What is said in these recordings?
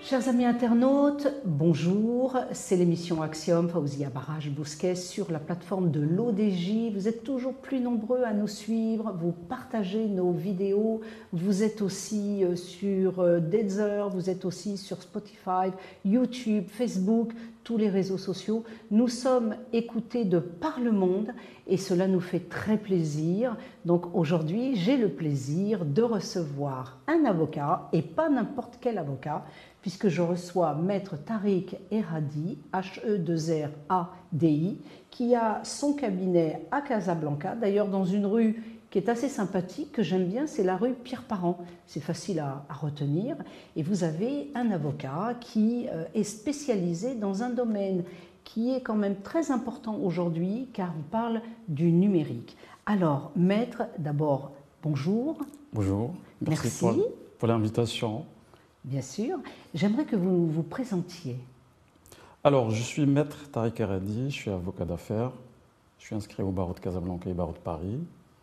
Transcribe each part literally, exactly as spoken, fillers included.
Chers amis internautes, bonjour, c'est l'émission Axiom, Faouzia Barrage-Bousquet sur la plateforme de l'O D J. Vous êtes toujours plus nombreux à nous suivre, vous partagez nos vidéos, vous êtes aussi sur Deezer, vous êtes aussi sur Spotify, YouTube, Facebook, tous les réseaux sociaux. Nous sommes écoutés de par le monde et cela nous fait très plaisir. Donc aujourd'hui, j'ai le plaisir de recevoir un avocat et pas n'importe quel avocat, puisque je reçois Maître Tariq Erradi, H E deux R A D I, qui a son cabinet à Casablanca, d'ailleurs dans une rue qui est assez sympathique, que j'aime bien, c'est la rue Pierre-Parent. C'est facile à, à retenir. Et vous avez un avocat qui euh, est spécialisé dans un domaine qui est quand même très important aujourd'hui, car on parle du numérique. Alors, Maître, d'abord, bonjour. Bonjour, merci, merci. pour, pour l'invitation. Bien sûr. J'aimerais que vous vous présentiez. Alors, je suis Maître Tariq Erradi, je suis avocat d'affaires. Je suis inscrit au barreau de Casablanca et au barreau de Paris.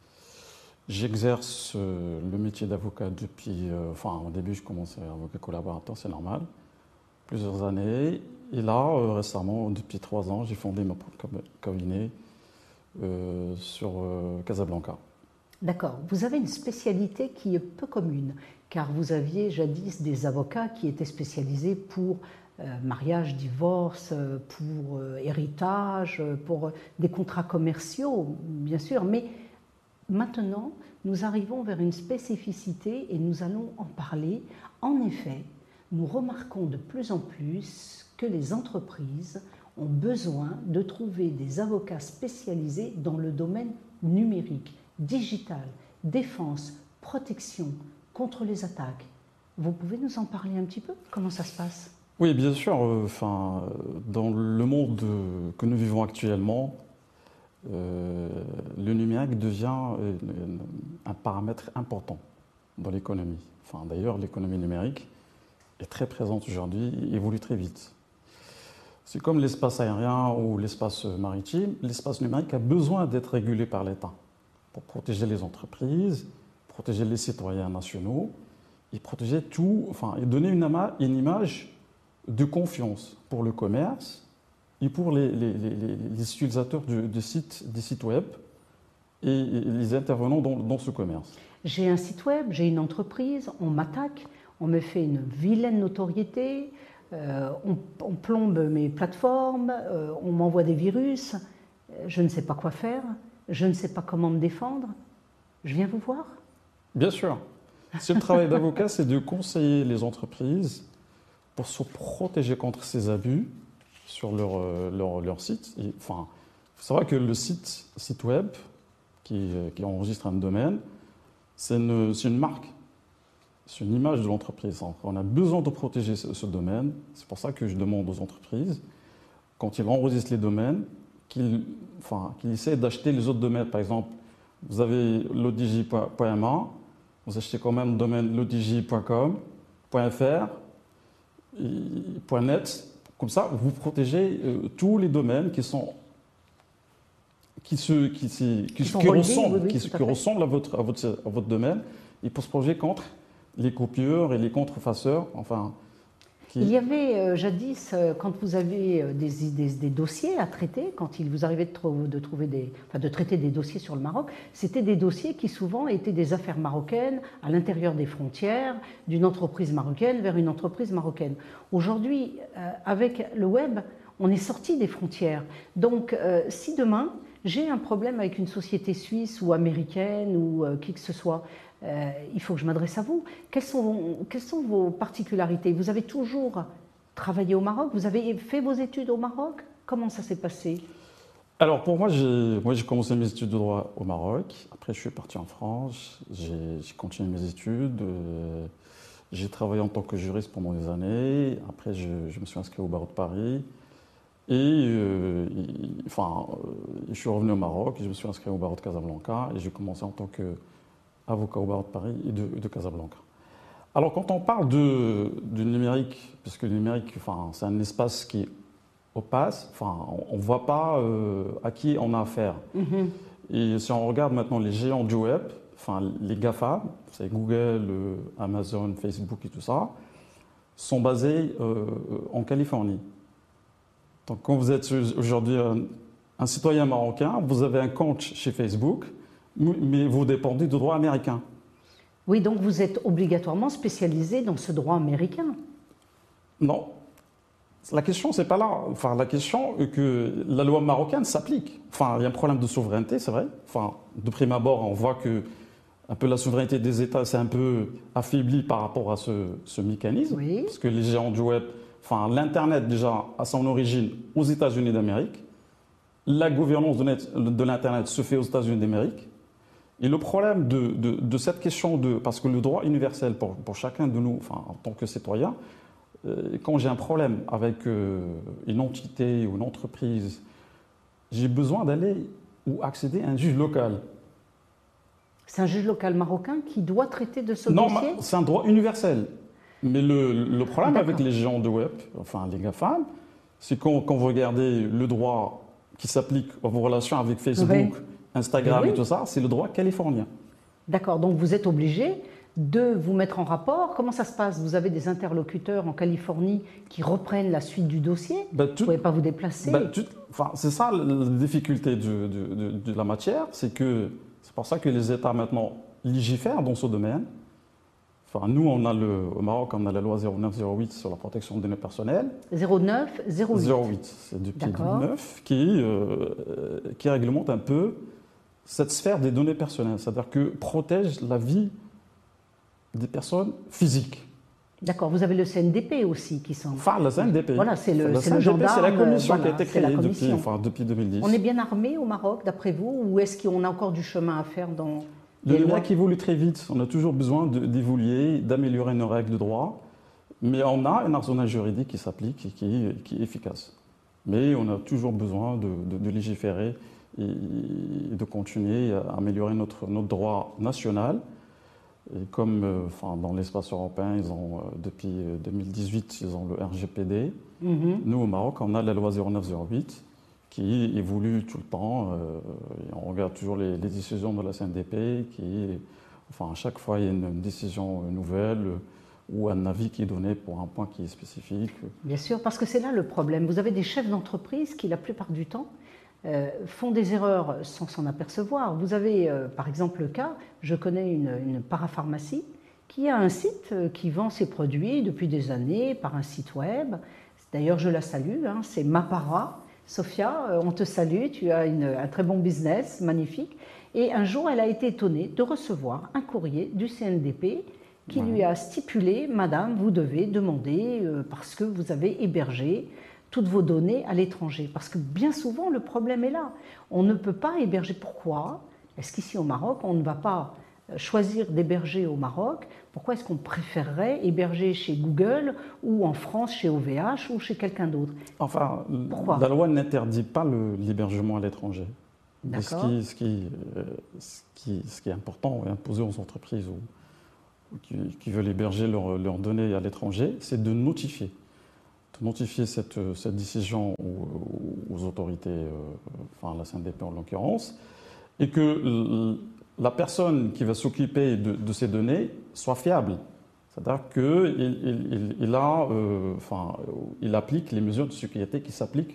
J'exerce euh, le métier d'avocat depuis, euh, enfin au début je commençais avocat collaborateur, c'est normal, plusieurs années. Et là, euh, récemment, depuis trois ans, j'ai fondé mon propre cabinet euh, sur euh, Casablanca. D'accord. Vous avez une spécialité qui est peu commune, car vous aviez jadis des avocats qui étaient spécialisés pour euh, mariage, divorce, pour euh, héritage, pour des contrats commerciaux, bien sûr, mais maintenant, nous arrivons vers une spécificité et nous allons en parler. En effet, nous remarquons de plus en plus que les entreprises ont besoin de trouver des avocats spécialisés dans le domaine numérique, digital, défense, protection contre les attaques. Vous pouvez nous en parler un petit peu? Comment ça se passe? Oui, bien sûr. Euh, enfin, dans le monde que nous vivons actuellement, Euh, le numérique devient euh, un paramètre important dans l'économie. Enfin, d'ailleurs, l'économie numérique est très présente aujourd'hui et évolue très vite. C'est comme l'espace aérien ou l'espace maritime. L'espace numérique a besoin d'être régulé par l'État pour protéger les entreprises, protéger les citoyens nationaux et protéger tout, enfin, et donner une, une image de confiance pour le commerce et pour les, les, les, les utilisateurs du, du site, des sites web et, et les intervenants dans, dans ce commerce. J'ai un site web, j'ai une entreprise, on m'attaque, on me fait une vilaine notoriété, euh, on, on plombe mes plateformes, euh, on m'envoie des virus, je ne sais pas quoi faire, je ne sais pas comment me défendre. Je viens vous voir? Bien sûr. Si le travail d'avocat, c'est de conseiller les entreprises pour se protéger contre ces abus sur leur, leur, leur site. Et, enfin, il faut savoir que le site, site web qui, qui enregistre un domaine, c'est une, une marque, c'est une image de l'entreprise. On a besoin de protéger ce, ce domaine. C'est pour ça que je demande aux entreprises, quand ils enregistrent les domaines, qu'ils enfin, qu'ils essaient d'acheter les autres domaines. Par exemple, vous avez lodj point m a, vous achetez quand même le domaine lodj point com, .fr, et .net. Comme ça, vous protégez euh, tous les domaines qui sont qui se qui, qui, qui, qui, qui ressemblent, oui, oui, qui, qui ressemblent à votre, à votre à votre domaine, et pour se protéger contre les copieurs et les contrefaçeurs. Enfin, qui... il y avait euh, jadis, euh, quand vous avez euh, des, des, des dossiers à traiter, quand il vous arrivait de, tro de trouver des, enfin, de traiter des dossiers sur le Maroc, c'était des dossiers qui souvent étaient des affaires marocaines à l'intérieur des frontières, d'une entreprise marocaine vers une entreprise marocaine. Aujourd'hui, euh, avec le web, on est sorti des frontières. Donc, euh, si demain j'ai un problème avec une société suisse ou américaine ou euh, qui que ce soit, euh, il faut que je m'adresse à vous. Quelles sont, quelles sont vos particularités? Vous avez toujours travaillé au Maroc? Vous avez fait vos études au Maroc? Comment ça s'est passé? Alors pour moi, j'ai moi, j'ai commencé mes études de droit au Maroc. Après, je suis parti en France. J'ai continué mes études. Euh, j'ai travaillé en tant que juriste pendant des années. Après, je, je me suis inscrit au barreau de Paris. Et, euh, et enfin, euh, je suis revenu au Maroc, je me suis inscrit au barreau de Casablanca et j'ai commencé en tant qu'avocat au barreau de Paris et de, de Casablanca. Alors quand on parle de, du numérique, parce que le numérique, enfin, c'est un espace qui est opaque, enfin, on ne voit pas euh, à qui on a affaire. Mm-hmm. Et si on regarde maintenant les géants du web, enfin, les GAFA, c'est Google, euh, Amazon, Facebook et tout ça, sont basées euh, en Californie. Donc quand vous êtes aujourd'hui un, un citoyen marocain, vous avez un compte chez Facebook, mais vous dépendez du droit américain. Oui, donc vous êtes obligatoirement spécialisé dans ce droit américain. Non. La question, c'est pas là. Enfin, la question est que la loi marocaine s'applique. Enfin, il y a un problème de souveraineté, c'est vrai. Enfin, de prime abord, on voit que un peu la souveraineté des États s'est un peu affaiblie par rapport à ce, ce mécanisme. Oui. Parce que les géants du web, enfin, l'Internet déjà a son origine aux États-Unis d'Amérique. La gouvernance de l'Internet se fait aux États-Unis d'Amérique. Et le problème de, de, de cette question de... Parce que le droit universel pour, pour chacun de nous, enfin, en tant que citoyen, euh, quand j'ai un problème avec euh, une entité ou une entreprise, j'ai besoin d'aller ou accéder à un juge local. C'est un juge local marocain qui doit traiter de ce non, dossier? Non, c'est un droit universel. Mais le, le problème avec les géants de web, enfin les GAFAM, c'est quand, quand vous regardez le droit qui s'applique à vos relations avec Facebook, oui. Instagram oui. et tout ça, c'est le droit californien. D'accord, donc vous êtes obligé de vous mettre en rapport. Comment ça se passe? Vous avez des interlocuteurs en Californie qui reprennent la suite du dossier? Ben, tout, vous ne pouvez pas vous déplacer? Ben, tout, enfin, c'est ça la difficulté de, de, de, de la matière, c'est que c'est pour ça que les États maintenant légifèrent dans ce domaine. Enfin, nous, on a le, au Maroc, on a la loi zéro neuf zéro huit sur la protection des données personnelles. zéro neuf zéro huit zéro huit, c'est depuis deux mille neuf, qui, euh, qui réglemente un peu cette sphère des données personnelles, c'est-à-dire que protège la vie des personnes physiques. D'accord, vous avez le C N D P aussi qui sont... Enfin, le C N D P. Voilà, c'est le, le, le gendarme. C'est la commission voilà, qui a été créée depuis, enfin, depuis deux mille dix. On est bien armé au Maroc, d'après vous, ou est-ce qu'on a encore du chemin à faire dans... Le numérique évolue très vite. On a toujours besoin d'évoluer, d'améliorer nos règles de droit. Mais on a un arsenal juridique qui s'applique et qui, qui est efficace. Mais on a toujours besoin de, de, de légiférer et de continuer à améliorer notre, notre droit national. Et comme euh, enfin, dans l'espace européen, ils ont, euh, depuis deux mille dix-huit, ils ont le R G P D. Mm-hmm. Nous, au Maroc, on a la loi zéro neuf zéro huit. Qui évolue tout le temps. Euh, et on regarde toujours les, les décisions de la C N D P, qui, enfin, à chaque fois, il y a une, une décision nouvelle euh, ou un avis qui est donné pour un point qui est spécifique. Bien sûr, parce que c'est là le problème. Vous avez des chefs d'entreprise qui, la plupart du temps, euh, font des erreurs sans s'en apercevoir. Vous avez, euh, par exemple, le cas, je connais une, une parapharmacie qui a un site qui vend ses produits depuis des années par un site web. D'ailleurs, je la salue, hein, c'est Mapara. Sophia, on te salue, tu as une, un très bon business, magnifique. Et un jour, elle a été étonnée de recevoir un courrier du C N D P qui ouais. lui a stipulé « Madame, vous devez demander euh, parce que vous avez hébergé toutes vos données à l'étranger. » Parce que bien souvent, le problème est là. On ne peut pas héberger. Pourquoi? Est-ce qu'ici au Maroc, on ne va pas choisir d'héberger au Maroc? Pourquoi est-ce qu'on préférerait héberger chez Google ou en France chez O V H ou chez quelqu'un d'autre? Enfin, Pourquoi la loi n'interdit pas l'hébergement à l'étranger. Ce qui, ce, qui, ce, qui, ce qui est important et imposé aux entreprises ou, ou qui, qui veulent héberger leurs leur données à l'étranger, c'est de notifier. De notifier cette, cette décision aux, aux autorités, euh, enfin la C N D P en l'occurrence, et que la personne qui va s'occuper de, de ces données soit fiable. C'est-à-dire qu'il il, il, a, euh, enfin, il applique les mesures de sécurité qui s'appliquent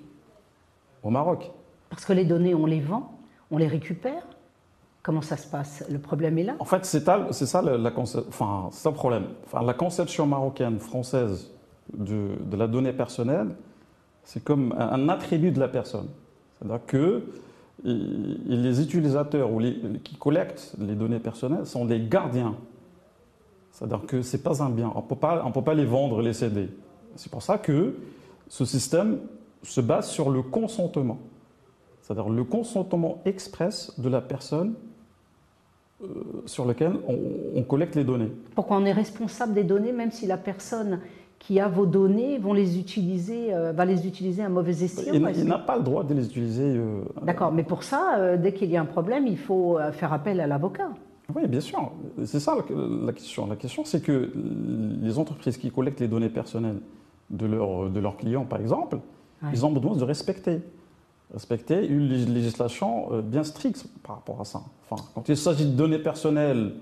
au Maroc. Parce que les données, on les vend, on les récupère. Comment ça se passe? Le problème est là? En fait, c'est ça, la, la, enfin, ça le problème. Enfin, la conception marocaine, française de, de la donnée personnelle, c'est comme un, un attribut de la personne. C'est-à-dire que et les utilisateurs ou les, qui collectent les données personnelles sont des gardiens. C'est-à-dire que ce n'est pas un bien. On ne peut pas, on peut pas les vendre, les céder. C'est pour ça que ce système se base sur le consentement. C'est-à-dire le consentement express de la personne euh, sur lequel on, on collecte les données. Pourquoi on est responsable des données, même si la personne qui a vos données vont les utiliser, euh, va les utiliser à mauvais escient? Il, il n'a pas le droit de les utiliser. Euh, D'accord, mais pour ça, euh, dès qu'il y a un problème, il faut euh, faire appel à l'avocat. Oui, bien sûr. C'est ça la, la question. La question, c'est que les entreprises qui collectent les données personnelles de, leur, de leurs clients, par exemple, ouais. ils ont besoin de respecter. Respecter une législation bien stricte par rapport à ça. Enfin, quand il s'agit de données personnelles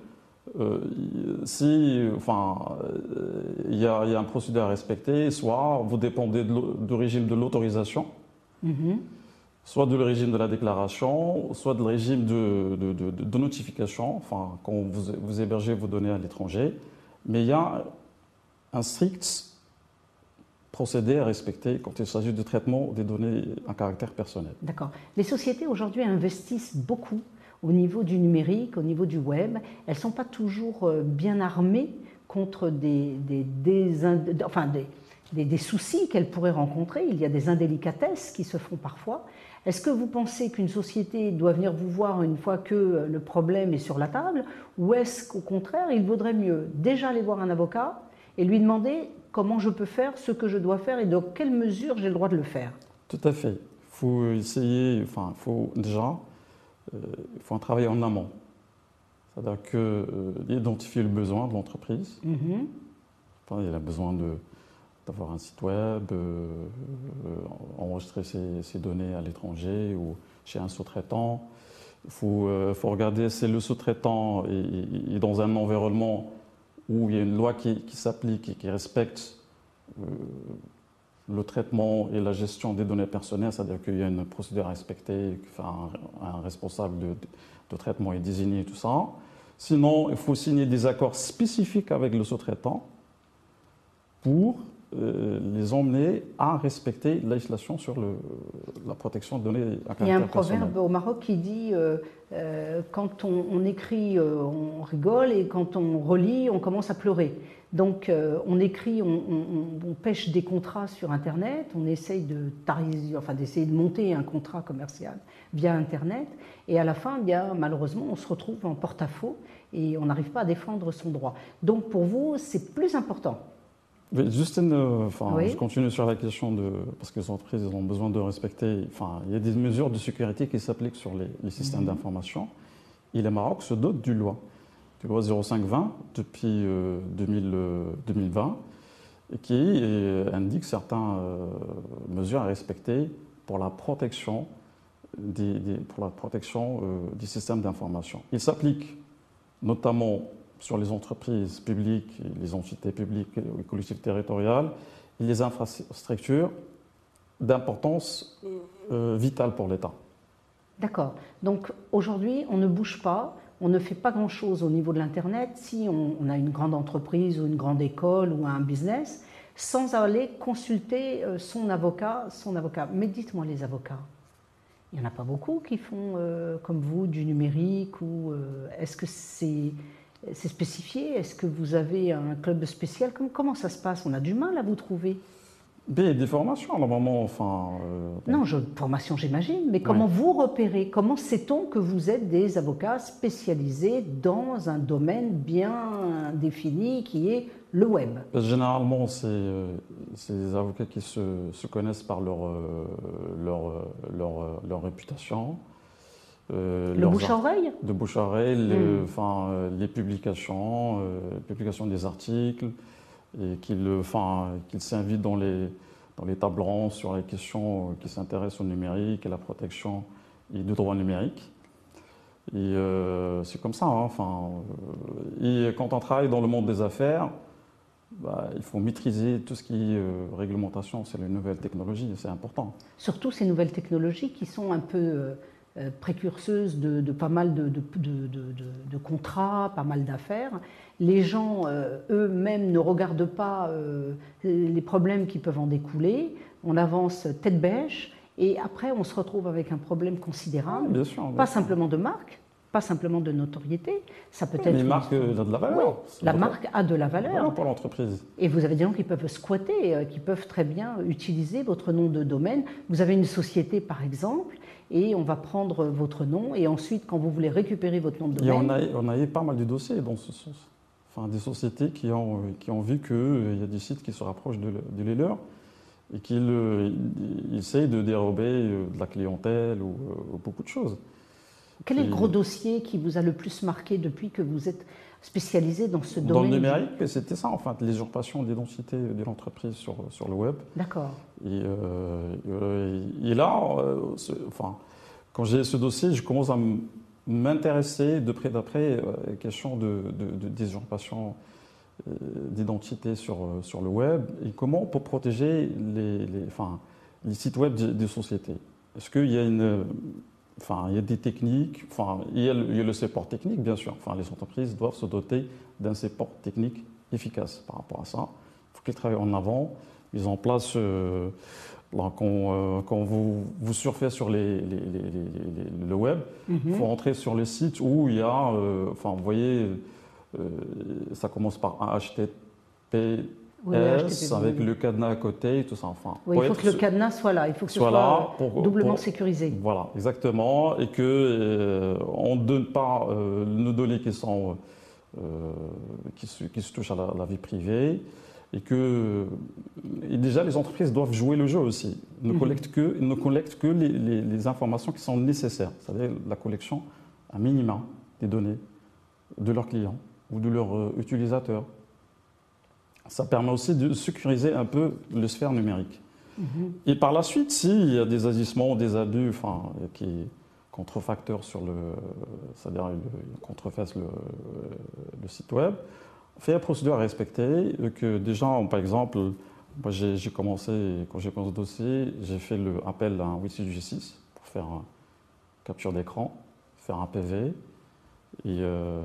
Euh, si, enfin, il y, y a un procédé à respecter, soit vous dépendez de du régime de l'autorisation, Mm-hmm. soit du régime de la déclaration, soit du régime de, de, de, de notification, enfin, quand vous, vous hébergez vos données à l'étranger. Mais il y a un strict procédé à respecter quand il s'agit du traitement des données à caractère personnel. D'accord. Les sociétés aujourd'hui investissent beaucoup au niveau du numérique, au niveau du web. Elles ne sont pas toujours bien armées contre des, des, des, enfin des, des, des soucis qu'elles pourraient rencontrer. Il y a des indélicatesses qui se font parfois. Est-ce que vous pensez qu'une société doit venir vous voir une fois que le problème est sur la table, ou est-ce qu'au contraire, il vaudrait mieux déjà aller voir un avocat et lui demander comment je peux faire ce que je dois faire et dans quelle mesure j'ai le droit de le faire? Tout à fait. Il faut essayer, enfin, il faut déjà, euh, il faut un travail en amont. C'est-à-dire que euh, identifier le besoin de l'entreprise. Mm-hmm. Enfin, il a besoin de, d'avoir un site web, euh, enregistrer ses, ses données à l'étranger ou chez un sous-traitant. Il faut, euh, faut regarder si le sous-traitant est, est dans un environnement où il y a une loi qui, qui s'applique et qui respecte euh, le traitement et la gestion des données personnelles, c'est-à-dire qu'il y a une procédure à respecter, enfin, un, un responsable de, de traitement est désigné et tout ça. Sinon, il faut signer des accords spécifiques avec le sous-traitant pour euh, les emmener à respecter la législation sur le, la protection de données à caractère personnel. Il y a un proverbe au Maroc qui dit euh, euh, quand on, on écrit, euh, on rigole, et quand on relit, on commence à pleurer. Donc euh, on écrit, on, on, on pêche des contrats sur Internet, on essaye de tariser, enfin d'essayer de monter un contrat commercial via Internet, et à la fin, eh bien, malheureusement, on se retrouve en porte-à-faux et on n'arrive pas à défendre son droit. Donc pour vous, c'est plus important. Juste une, enfin, oui. Je continue sur la question de, parce que les entreprises ont besoin de respecter, enfin, il y a des mesures de sécurité qui s'appliquent sur les, les systèmes mmh. d'information. Et le Maroc se dote d'une loi, d'une loi zéro cinq vingt depuis euh, deux mille, euh, deux mille vingt, et qui euh, indique certaines euh, mesures à respecter pour la protection des, des, pour la protection euh, des systèmes d'information. Il s'applique notamment sur les entreprises publiques, les entités publiques, les collectivités territoriales et les infrastructures d'importance euh, vitale pour l'État. D'accord. Donc aujourd'hui, on ne bouge pas, on ne fait pas grand-chose au niveau de l'Internet si on, on a une grande entreprise ou une grande école ou un business, sans aller consulter son avocat, son avocat. Mais dites-moi les avocats, il n'y en a pas beaucoup qui font, euh, comme vous, du numérique ou euh, est-ce que c'est... C'est spécifié? Est-ce que vous avez un club spécial? Comment, comment ça se passe? On a du mal à vous trouver. Des, des formations, normalement, enfin... Euh, bon. Non, je, formation, j'imagine, mais comment oui. vous repérez? Comment sait-on que vous êtes des avocats spécialisés dans un domaine bien défini qui est le web? Généralement, c'est euh, des avocats qui se, se connaissent par leur, euh, leur, leur, leur réputation. Euh, le bouche à oreille? De bouche à oreille, mmh. les, enfin, euh, les publications, euh, publications des articles, et qu'ils enfin, qu'ils s'invitent dans les, dans les tables rondes sur les questions qui s'intéressent au numérique et la protection et du droit numérique. Et euh, c'est comme ça. Hein, enfin, euh, et quand on travaille dans le monde des affaires, bah, il faut maîtriser tout ce qui est euh, réglementation, c'est les nouvelles technologies, c'est important. Surtout ces nouvelles technologies qui sont un peu... Euh... Euh, précurseuse de, de pas mal de, de, de, de, de contrats, pas mal d'affaires. Les gens euh, eux-mêmes ne regardent pas euh, les problèmes qui peuvent en découler. On avance tête bêche et après on se retrouve avec un problème considérable. Oui, bien sûr, bien pas sûr. simplement de marque, pas simplement de notoriété. Ça peut oui, être. Les marques ont de la valeur. Oui, la marque a de la valeur. Valeur pour l'entreprise. Et vous avez des gens qui peuvent squatter, euh, qui peuvent très bien utiliser votre nom de domaine. Vous avez une société par exemple. Et on va prendre votre nom, et ensuite, quand vous voulez récupérer votre nom de domaine... Et on a, on a eu pas mal de dossiers dans ce sens. Enfin, des sociétés qui ont, qui ont vu qu'il euh, y a des sites qui se rapprochent de, de les leurs et qui euh, essayent de dérober euh, de la clientèle ou euh, beaucoup de choses. Quel est et, le gros dossier qui vous a le plus marqué depuis que vous êtes spécialisé dans ce domaine? Dans le numérique, c'était ça, enfin, l'usurpation d'identité de l'entreprise sur, sur le web. D'accord. Et, euh, et là, euh, enfin, quand j'ai ce dossier, je commence à me, m'intéresser de près d'après aux questions de, de, de désusurpation euh, d'identité sur, sur le web et comment pour protéger les, les, enfin, les sites web des, des sociétés. Est-ce qu'il y a une... Enfin, il y a des techniques, enfin, il y a, le, il y a le support technique, bien sûr. Enfin, les entreprises doivent se doter d'un support technique efficace par rapport à ça. Il faut qu'ils travaillent en avant. Ils ont en place, euh, là, quand, euh, quand vous, vous surfez sur les, les, les, les, le web, il mm-hmm. faut entrer sur le site où il y a, euh, enfin, vous voyez, euh, ça commence par un H T T P. Oui, S, avec le cadenas à côté et tout ça. Enfin, oui, il faut que le cadenas soit là, il faut que ce soit, là pour, doublement pour, sécurisé. Voilà, exactement, et qu'on euh, ne donne pas euh, nos données qui, sont, euh, qui, se, qui se touchent à la, la vie privée, et que et déjà les entreprises doivent jouer le jeu aussi. Ils ne collectent que, ils ne collectent que les, les, les informations qui sont nécessaires, c'est-à-dire la collection à minima des données de leurs clients ou de leurs euh, utilisateurs. Ça permet aussi de sécuriser un peu le sphère numérique. Mmh. Et par la suite, s'il y a des agissements, des abus, enfin, qui contrefacteurs sur le, c'est-à-dire ils contrefassent le, le site web, on fait la procédure à respecter. Que déjà, par exemple, moi j'ai, j'ai commencé, quand j'ai commencé ce dossier, j'ai fait le appel à un Wi F I G six pour faire une capture d'écran, faire un P V et euh,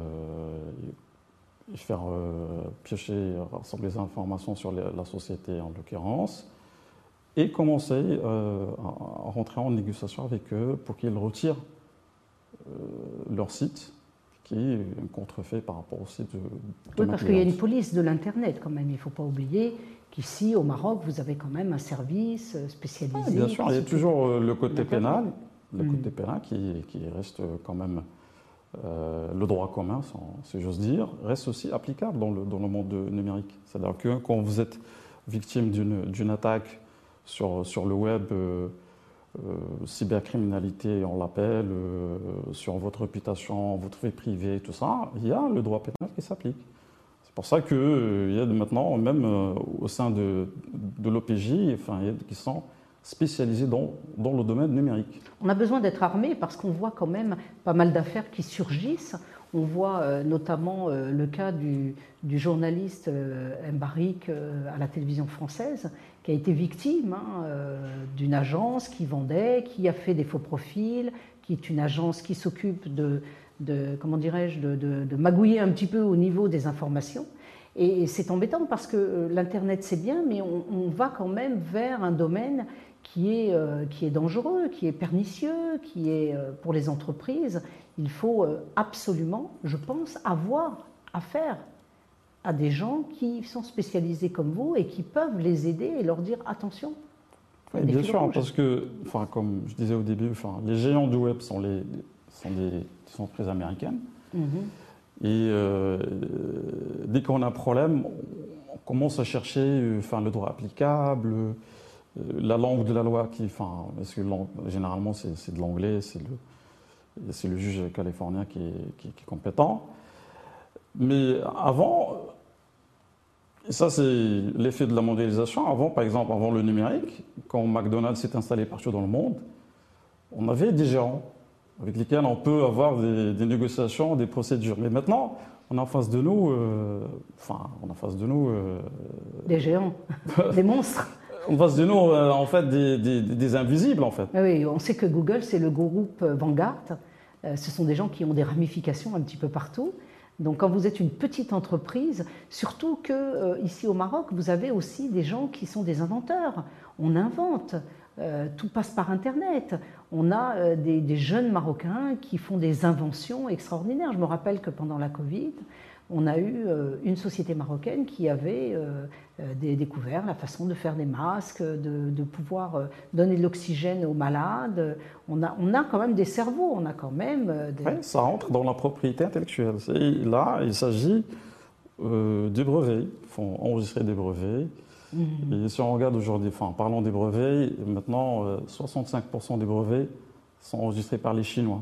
faire euh, piocher, rassembler des informations sur les, la société en l'occurrence, et commencer euh, à, à rentrer en négociation avec eux pour qu'ils retirent euh, leur site qui est contrefait par rapport au site de, de Oui, parce qu'il y a une police de l'Internet quand même. Il ne faut pas oublier qu'ici, au Maroc, vous avez quand même un service spécialisé. Oui, bien sûr, il y a toujours le côté pénal, le mmh. côté pénal qui, qui reste quand même... Euh, le droit commun, si j'ose dire, reste aussi applicable dans le, dans le monde numérique. C'est-à-dire que quand vous êtes victime d'une, d'une attaque sur, sur le web, euh, euh, cybercriminalité, on l'appelle, euh, sur votre réputation, votre vie privée, tout ça, il y a le droit pénal qui s'applique. C'est pour ça qu'il euh, y a maintenant, même euh, au sein de, de l'O P J, enfin, il y a qui sont spécialisés dans, dans le domaine numérique. On a besoin d'être armé parce qu'on voit quand même pas mal d'affaires qui surgissent. On voit euh, notamment euh, le cas du, du journaliste euh, Mbarik euh, à la télévision française qui a été victime hein, euh, d'une agence qui vendait, qui a fait des faux profils, qui est une agence qui s'occupe de, de, comment dirais-je, de, de, de magouiller un petit peu au niveau des informations. Et c'est embêtant parce que l'Internet c'est bien, mais on, on va quand même vers un domaine qui est, euh, qui est dangereux, qui est pernicieux, qui est euh, pour les entreprises. Il faut euh, absolument, je pense, avoir affaire à des gens qui sont spécialisés comme vous et qui peuvent les aider et leur dire attention. Oui, bien sûr, rouges. Parce que, enfin, comme je disais au début, enfin, les géants du web sont, les, sont des, des entreprises américaines. Mm-hmm. Et euh, dès qu'on a un problème, on commence à chercher enfin, le droit applicable, la langue de la loi, qui, enfin, parce que généralement c'est, c'est de l'anglais, c'est le, c'est le juge californien qui est, qui, qui est compétent. Mais avant, et ça c'est l'effet de la mondialisation, avant par exemple, avant le numérique, quand McDonald's s'est installé partout dans le monde, on avait des géants avec lesquels on peut avoir des, des négociations, des procédures. Mais maintenant, on a en face de nous, euh, enfin, on a en face de nous... Euh, des géants, des monstres. En face de nous, euh, en fait, des, des, des invisibles, en fait. Oui, on sait que Google, c'est le groupe Vanguard. Euh, ce sont des gens qui ont des ramifications un petit peu partout. Donc, quand vous êtes une petite entreprise, surtout que euh, ici au Maroc, vous avez aussi des gens qui sont des inventeurs. On invente. Euh, tout passe par Internet. On a euh, des, des jeunes Marocains qui font des inventions extraordinaires. Je me rappelle que pendant la Covid, on a eu euh, une société marocaine qui avait euh, euh, des, découvert la façon de faire des masques, de, de pouvoir euh, donner de l'oxygène aux malades. On a, on a quand même des cerveaux, on a quand même... Euh, des... Oui, ça rentre dans la propriété intellectuelle. Et là, il s'agit euh, des brevets. Il faut enregistrer des brevets. Mmh. Et si on regarde aujourd'hui, enfin, parlons des brevets, maintenant, euh, soixante-cinq pour cent des brevets sont enregistrés par les Chinois.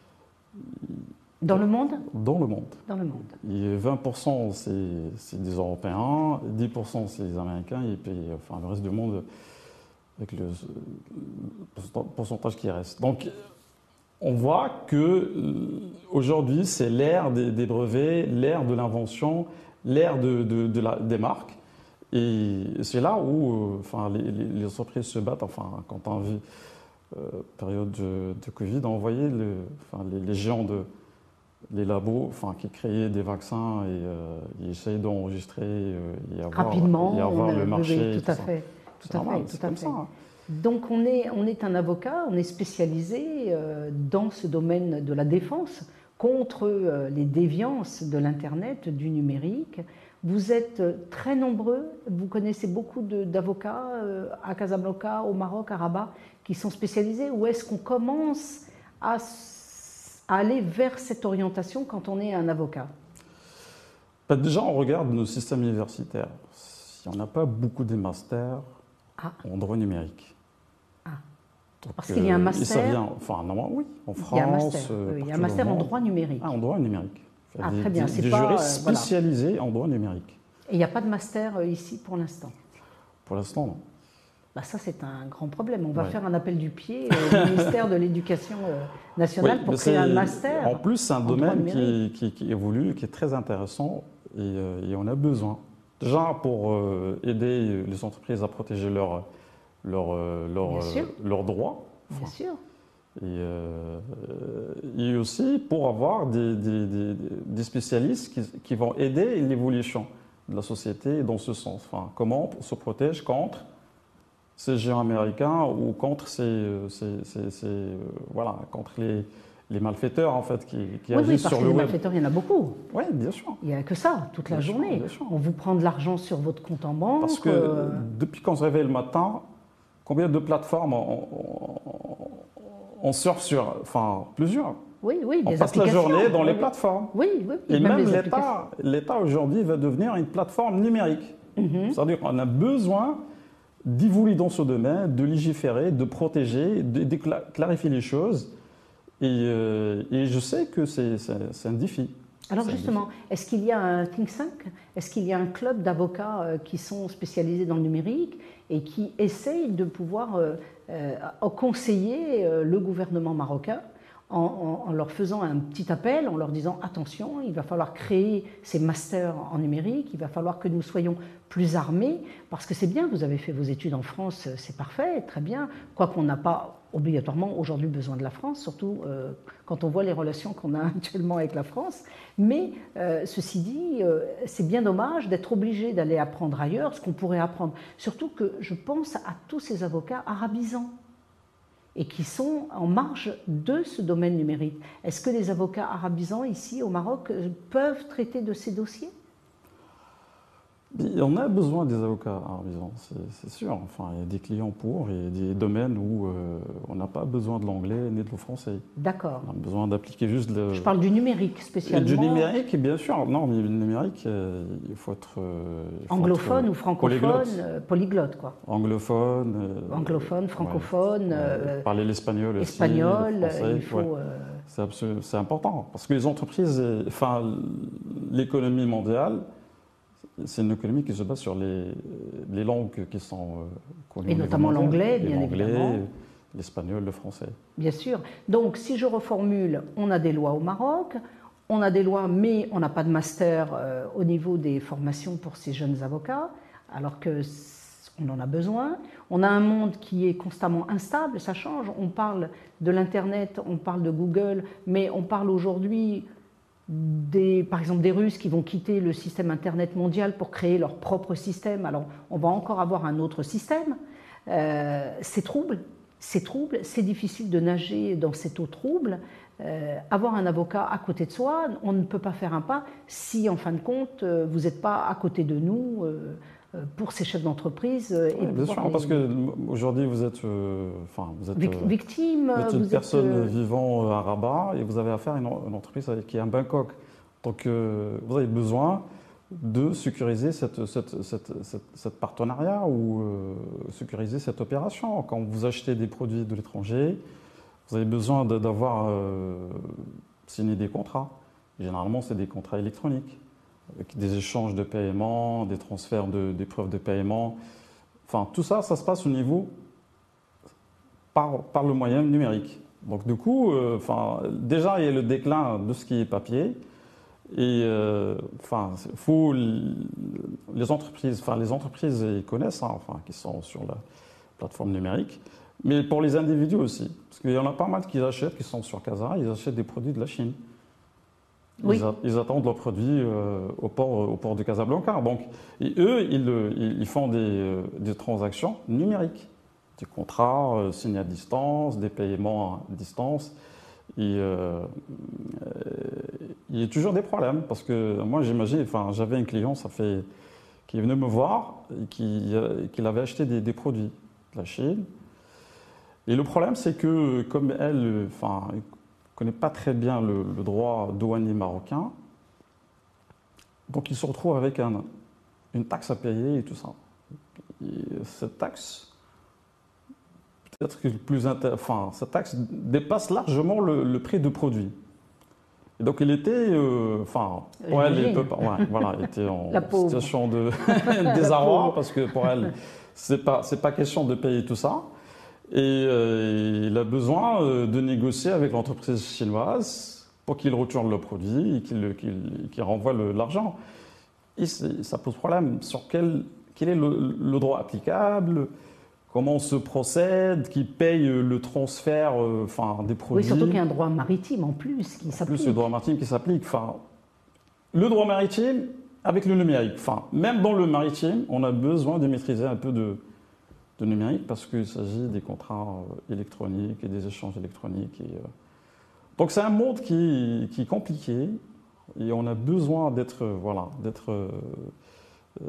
Dans le monde ? Dans le monde. Dans le monde. Et vingt pour cent, c'est, c'est des Européens, dix pour cent, c'est les Américains, et puis enfin, le reste du monde, avec le, le pourcentage qui reste. Donc, on voit que aujourd'hui, c'est l'ère des, des brevets, l'ère de l'invention, l'ère de, de, de la, des marques. Et c'est là où euh, enfin, les, les, les entreprises se battent. Enfin, quand on vit euh, période de, de Covid, on voyait le, enfin, les, les géants de les labos enfin, qui créaient des vaccins et euh, ils essayaient d'enregistrer euh, et avoir, rapidement, et avoir on a, le marché. oui, tout, tout à ça. fait. Tout à normal, fait, tout à fait. Ça, hein. Donc on est, on est un avocat, on est spécialisé euh, dans ce domaine de la défense contre euh, les déviances de l'Internet, du numérique. Vous êtes très nombreux, vous connaissez beaucoup d'avocats euh, à Casablanca, au Maroc, à Rabat, qui sont spécialisés. Ou est-ce qu'on commence à, à aller vers cette orientation quand on est un avocat? Ben déjà, on regarde nos systèmes universitaires. Il n'y en a pas beaucoup des masters ah. en droit numérique. Ah. Donc, Parce qu'il y a un master. Et ça vient, enfin, non, oui, en France. Il y a un master, euh, oui, il y a un master en droit numérique. Ah, en droit numérique. Il y a ah, des, très bien. Des, des pas, juristes euh, voilà. spécialisés en droit numérique. Et il n'y a pas de master euh, ici pour l'instant? Pour l'instant, non. Bah ça, c'est un grand problème. On va ouais. faire un appel du pied au ministère de l'Éducation euh, nationale oui, pour créer un master. En plus, c'est un domaine qui, qui, qui évolue, qui est très intéressant et, euh, et on a besoin. Déjà, pour euh, aider les entreprises à protéger leurs leur, leur, leur, leur droits. Bien enfin, sûr. Et, euh, et aussi pour avoir des, des, des, des spécialistes qui, qui vont aider l'évolution de la société dans ce sens. Enfin, comment on se protège contre ces géants américains ou contre ces, ces, ces, ces euh, voilà, contre les, les malfaiteurs en fait qui, qui oui, agissent oui, sur parce le que les web. malfaiteurs, il y en a beaucoup. Oui, bien sûr. Il n'y a que ça toute la bien journée. Sûr, on vous prend de l'argent sur votre compte en banque. Parce que euh... depuis qu'on se réveille le matin, combien de plateformes on, on, on surfe sur, enfin plusieurs. Oui, oui, on des passe la journée dans oui, les oui. plateformes. Oui, oui. Et, et même, même l'État aujourd'hui va devenir une plateforme numérique. Mm-hmm. C'est-à-dire qu'on a besoin d'évoluer dans ce domaine, de légiférer, de protéger, de, de clarifier les choses. Et, euh, et je sais que c'est un défi. Alors justement, est-ce qu'il y a un think tank? Est-ce qu'il y a un club d'avocats qui sont spécialisés dans le numérique et qui essayent de pouvoir euh, euh, conseiller euh, le gouvernement marocain en, en, en leur faisant un petit appel, en leur disant attention, il va falloir créer ces masters en numérique, il va falloir que nous soyons plus armés, parce que c'est bien, vous avez fait vos études en France, c'est parfait, très bien, quoiqu'on n'a pas obligatoirement aujourd'hui besoin de la France, surtout euh, quand on voit les relations qu'on a actuellement avec la France. Mais euh, ceci dit, euh, c'est bien dommage d'être obligé d'aller apprendre ailleurs ce qu'on pourrait apprendre. Surtout que je pense à tous ces avocats arabisants et qui sont en marge de ce domaine numérique. Est-ce que les avocats arabisants ici au Maroc peuvent traiter de ces dossiers ? On a besoin des avocats arabisants, c'est sûr. Enfin, il y a des clients pour et des domaines où euh, on n'a pas besoin de l'anglais ni de le français. D'accord. On a besoin d'appliquer juste le... Je parle du numérique spécialement. Du numérique, bien sûr. Non, le numérique, euh, il faut être... Euh, il faut anglophone être, ou francophone, polyglotte, euh, polyglotte quoi. Anglophone. Euh, anglophone, francophone. Ouais, euh, parler l'espagnol aussi. Espagnol, le français, il faut... Ouais. Euh... C'est important, parce que les entreprises, enfin, l'économie mondiale, c'est une économie qui se base sur les, les langues qui sont euh, connues. Et notamment l'anglais, bien évidemment. L'espagnol, le français. Bien sûr. Donc, si je reformule, on a des lois au Maroc, on a des lois, mais on n'a pas de master euh, au niveau des formations pour ces jeunes avocats, alors qu'on en a besoin. On a un monde qui est constamment instable, ça change. On parle de l'Internet, on parle de Google, mais on parle aujourd'hui... Des, par exemple des Russes qui vont quitter le système Internet mondial pour créer leur propre système. Alors on va encore avoir un autre système. Euh, c'est trouble, c'est trouble, c'est difficile de nager dans cette eau trouble. Euh, avoir un avocat à côté de soi, on ne peut pas faire un pas si en fin de compte vous n'êtes pas à côté de nous euh, pour ces chefs d'entreprise. Oui, bien sûr, les... parce qu'aujourd'hui vous êtes, euh, enfin, vous êtes victime, vous êtes une vous personne êtes, euh... vivant à Rabat et vous avez affaire à une, une entreprise qui est à Bangkok. Donc euh, vous avez besoin de sécuriser cette, cette, cette, cette, cette partenariat ou euh, sécuriser cette opération. Quand vous achetez des produits de l'étranger, vous avez besoin d'avoir euh, signé des contrats. Généralement, c'est des contrats électroniques, avec des échanges de paiement, des transferts de, des preuves de paiement. Enfin, tout ça, ça se passe au niveau par, par le moyen numérique. Donc du coup, euh, enfin, déjà il y a le déclin de ce qui est papier. Et euh, enfin, faut les entreprises, enfin les entreprises ils connaissent, hein, enfin, qui sont sur la plateforme numérique, mais pour les individus aussi, parce qu'il y en a pas mal qui achètent, qui sont sur Casa, ils achètent des produits de la Chine. Ils, Oui. a, ils attendent leurs produits euh, au port, au port de Casablanca. Donc, et eux, ils, ils, ils font des, euh, des transactions numériques, des contrats euh, signés à distance, des paiements à distance. Et, euh, il y a toujours des problèmes parce que moi j'imagine, enfin j'avais un client, ça fait, qui est venu me voir et qui, euh, qu'il avait acheté des, des produits de la Chine. Et le problème c'est que comme elle, enfin, ne connaît pas très bien le, le droit douanier marocain, donc il se retrouve avec un, une taxe à payer et tout ça. Et cette taxe, peut-être que le plus inter... enfin, cette taxe dépasse largement le, le prix du produit. Et donc il était, euh, enfin, pour elle, il peut pas, ouais, voilà, il était en situation de désarroi parce que pour elle, c'est pas, c'est pas question de payer tout ça. Et euh, il a besoin euh, de négocier avec l'entreprise chinoise pour qu'il retourne le produit et qu'il, qu'il, qu'il renvoie le, l'argent. Et ça pose problème sur quel, quel est le, le droit applicable. Comment on se procède, qui paye le transfert euh, enfin, des produits. Oui, surtout qu'il y a un droit maritime en plus qui s'applique. En plus, le droit maritime qui s'applique. Enfin, le droit maritime avec le numérique. Enfin, même dans le maritime, on a besoin de maîtriser un peu de, de numérique parce qu'il s'agit des contrats électroniques et des échanges électroniques. Et, euh... Donc c'est un monde qui, qui est compliqué et on a besoin d'être, voilà, d'être... Euh, Euh,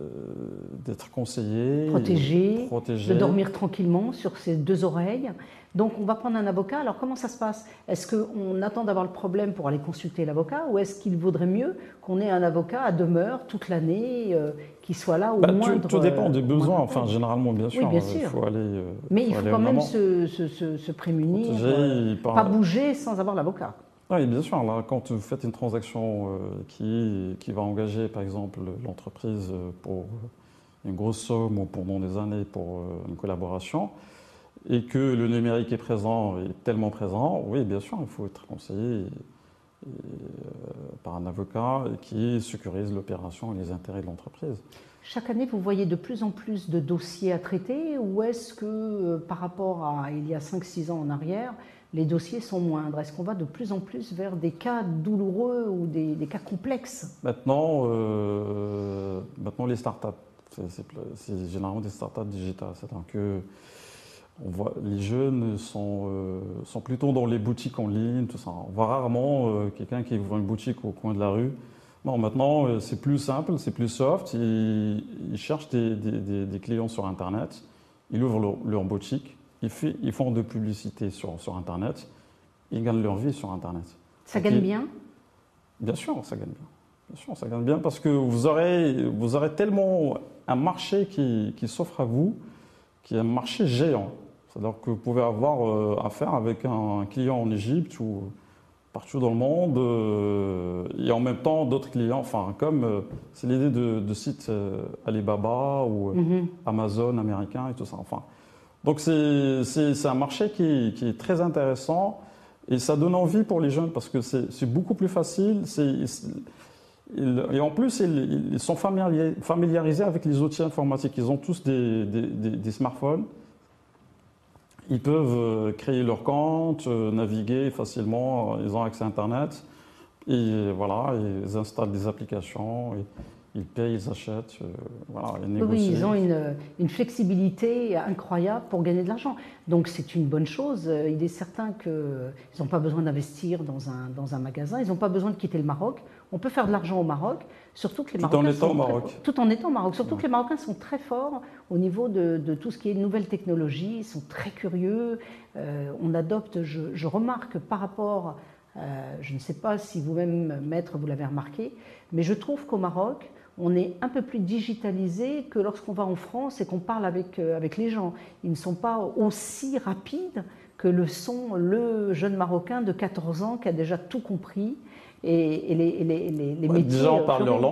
d'être conseillé, protégé, protégé, de dormir tranquillement sur ses deux oreilles. Donc on va prendre un avocat. Alors comment ça se passe? Est-ce qu'on attend d'avoir le problème pour aller consulter l'avocat ou est-ce qu'il vaudrait mieux qu'on ait un avocat à demeure toute l'année, euh, qui soit là au bah, moindre... Tout, tout dépend des besoins, enfin généralement bien sûr. Oui, bien sûr. Il faut aller, euh, Mais faut il faut aller quand même vraiment se, se, se, se prémunir, protéger, euh, par... pas bouger sans avoir l'avocat. Oui, bien sûr. Là, quand vous faites une transaction euh, qui, qui va engager, par exemple, l'entreprise pour une grosse somme ou pendant des années pour euh, une collaboration, et que le numérique est présent, est tellement présent, oui, bien sûr, il faut être conseillé et, et, euh, par un avocat qui sécurise l'opération et les intérêts de l'entreprise. Chaque année, vous voyez de plus en plus de dossiers à traiter ou est-ce que, euh, par rapport à il y a cinq six ans en arrière, les dossiers sont moindres? Est-ce qu'on va de plus en plus vers des cas douloureux ou des, des cas complexes? Maintenant, euh, maintenant les startups, c'est, c'est, c'est généralement des startups digitales. C'est-à-dire que on voit, les jeunes sont, euh, sont plutôt dans les boutiques en ligne, tout ça. On voit rarement euh, quelqu'un qui ouvre une boutique au coin de la rue. Non, maintenant, euh, c'est plus simple, c'est plus soft. Ils, ils cherchent des, des, des, clients sur Internet, ils ouvrent leur, leur boutique. Ils, fait, ils font de publicité sur, sur Internet, ils gagnent leur vie sur Internet. Ça gagne bien? Bien sûr, ça gagne bien. Bien sûr, ça gagne bien parce que vous aurez, vous aurez tellement un marché qui, qui s'offre à vous, qui est un marché géant. C'est-à-dire que vous pouvez avoir euh, affaire avec un client en Égypte ou partout dans le monde euh, et en même temps d'autres clients, enfin comme euh, c'est l'idée de, de sites euh, Alibaba ou euh, mm-hmm. Amazon américain et tout ça. Enfin, donc c'est, c'est, c'est un marché qui, qui est très intéressant et ça donne envie pour les jeunes parce que c'est, c'est beaucoup plus facile. C'est, c'est, ils, et en plus, ils, ils sont familiarisés avec les outils informatiques. Ils ont tous des, des, des, des smartphones. Ils peuvent créer leur compte, naviguer facilement. Ils ont accès à Internet. Et voilà, ils installent des applications. Et, ils payent, ils achètent, euh, voilà, ils négocient. Oui, ils ont une, une flexibilité incroyable pour gagner de l'argent. Donc c'est une bonne chose. Il est certain qu'ils n'ont pas besoin d'investir dans un, dans un magasin, ils n'ont pas besoin de quitter le Maroc. On peut faire de l'argent au Maroc, surtout que les tout Marocains en étant sont au Maroc. Très, tout en étant au Maroc. Surtout ouais. que les Marocains sont très forts au niveau de, de tout ce qui est nouvelles technologies, ils sont très curieux. Euh, on adopte, je, je remarque par rapport, euh, je ne sais pas si vous-même, maître, vous l'avez remarqué, mais je trouve qu'au Maroc, on est un peu plus digitalisé que lorsqu'on va en France et qu'on parle avec, euh, avec les gens. Ils ne sont pas aussi rapides que le sont le jeune Marocain de quatorze ans qui a déjà tout compris et, et les, et les, les, les ouais, métiers. Déjà, on parle leur langue.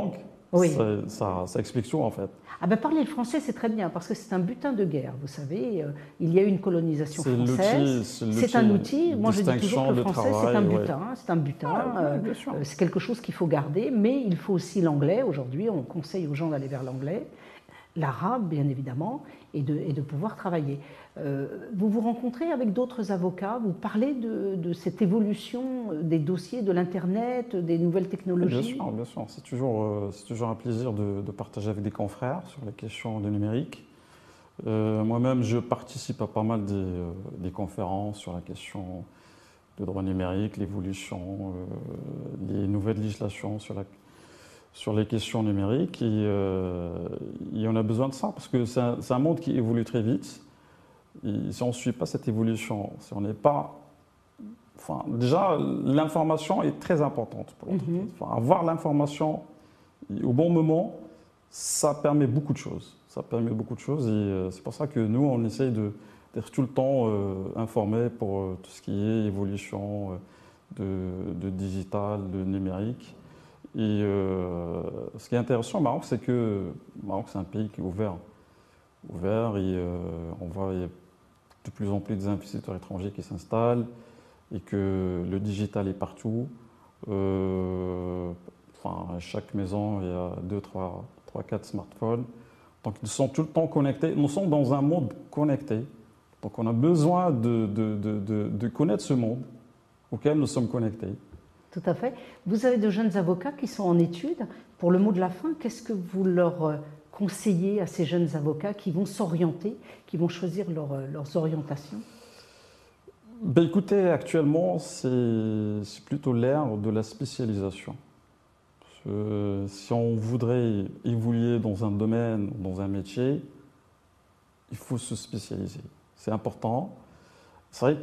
Oui. Ça, ça, ça explique tout en fait. Ah ben parler le français, c'est très bien, parce que c'est un butin de guerre, vous savez. Euh, il y a eu une colonisation française. C'est un outil. Moi, je dis toujours que le français, c'est un butin. Ouais. C'est un butin. Ah, euh, bien sûr. euh, c'est quelque chose qu'il faut garder, mais il faut aussi l'anglais. Aujourd'hui, on conseille aux gens d'aller vers l'anglais, l'arabe, bien évidemment, et de, et de pouvoir travailler. Euh, vous vous rencontrez avec d'autres avocats, vous parlez de, de cette évolution des dossiers, de l'Internet, des nouvelles technologies. Bien sûr, bien sûr. C'est toujours, euh, c'est toujours un plaisir de, de partager avec des confrères sur les questions du numérique. Euh, moi-même, je participe à pas mal des, euh, des conférences sur la question du droit numérique, l'évolution, euh, les nouvelles législations sur, la, sur les questions numériques. Et euh, il y en a besoin de ça parce que c'est un, c'est un monde qui évolue très vite. Et si on ne suit pas cette évolution, si on n'est pas... Enfin, déjà, l'information est très importante pour l'entreprise. Mm-hmm. Enfin, avoir l'information au bon moment, ça permet beaucoup de choses. Ça permet beaucoup de choses et euh, c'est pour ça que nous, on essaye de, d'être tout le temps euh, informés pour euh, tout ce qui est évolution euh, de, de digital, de numérique. Et euh, ce qui est intéressant au Maroc, c'est que le Maroc, c'est un pays qui est ouvert. Ouvert et euh, on voit il y a de plus en plus des investisseurs étrangers qui s'installent et que le digital est partout. Euh, enfin, à chaque maison, il y a deux, trois, trois, quatre smartphones. Donc, ils sont tout le temps connectés. Nous sommes dans un monde connecté. Donc, on a besoin de, de, de, de, de connaître ce monde auquel nous sommes connectés. Tout à fait. Vous avez de jeunes avocats qui sont en études. Pour le mot de la fin, qu'est-ce que vous leur conseillez à ces jeunes avocats qui vont s'orienter, qui vont choisir leur, leurs orientations? Ben écoutez, actuellement, c'est, c'est plutôt l'ère de la spécialisation. Euh, si on voudrait évoluer dans un domaine, dans un métier, il faut se spécialiser. C'est important. C'est vrai que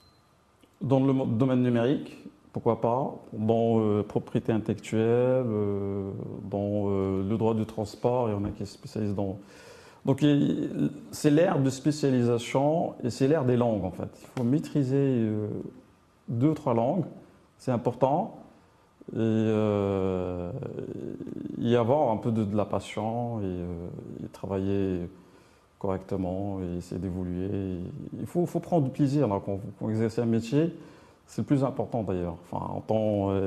dans le domaine numérique, pourquoi pas, dans euh, propriété intellectuelle, euh, dans euh, le droit du transport, il y en a qui se spécialisent dans... Donc c'est l'ère de spécialisation et c'est l'ère des langues en fait. Il faut maîtriser euh, deux, trois langues, c'est important. Et, euh, y avoir un peu de, de la passion et, euh, et travailler correctement et essayer d'évoluer. Il faut, faut prendre du plaisir là, quand on exerce un métier, c'est le plus important d'ailleurs. Enfin, en temps, euh,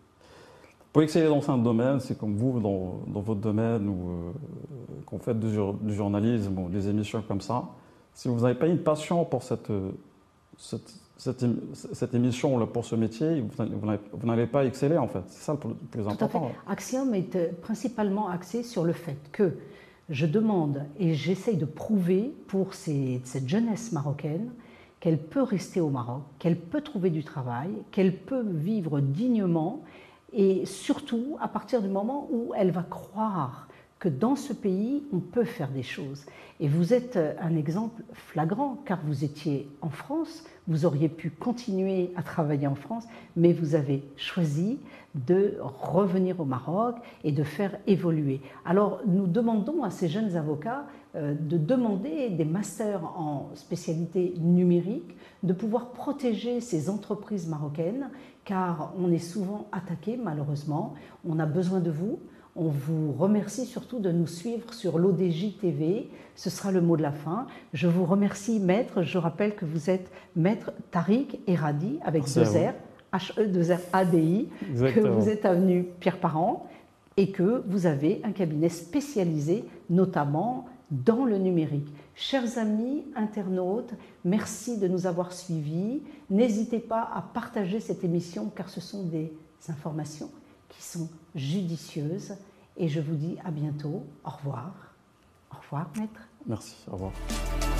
pour exceller dans un domaine, c'est comme vous dans, dans votre domaine ou euh, quand vous faites du, du journalisme ou des émissions comme ça. Si vous n'avez pas une passion pour cette, cette, cette, cette émission, là, pour ce métier, vous, vous n'allez pas exceller en fait. C'est ça le plus Tout important. À fait. Axiom est principalement axé sur le fait que je demande et j'essaye de prouver pour ces, cette jeunesse marocaine qu'elle peut rester au Maroc, qu'elle peut trouver du travail, qu'elle peut vivre dignement et surtout à partir du moment où elle va croire que dans ce pays, on peut faire des choses. Et vous êtes un exemple flagrant, car vous étiez en France, vous auriez pu continuer à travailler en France, mais vous avez choisi de revenir au Maroc et de faire évoluer. Alors, nous demandons à ces jeunes avocats euh, de demander des masters en spécialité numérique, de pouvoir protéger ces entreprises marocaines, car on est souvent attaqué, malheureusement. On a besoin de vous. On vous remercie surtout de nous suivre sur l'O D J T V. Ce sera le mot de la fin. Je vous remercie, maître. Je rappelle que vous êtes maître Tariq Eradi avec deux R, H E deux R A D I, que vous êtes avenue Pierre Parent et que vous avez un cabinet spécialisé, notamment dans le numérique. Chers amis internautes, merci de nous avoir suivis. N'hésitez pas à partager cette émission car ce sont des informations qui sont judicieuses. Et je vous dis à bientôt. Au revoir. Au revoir, maître. Merci. Au revoir.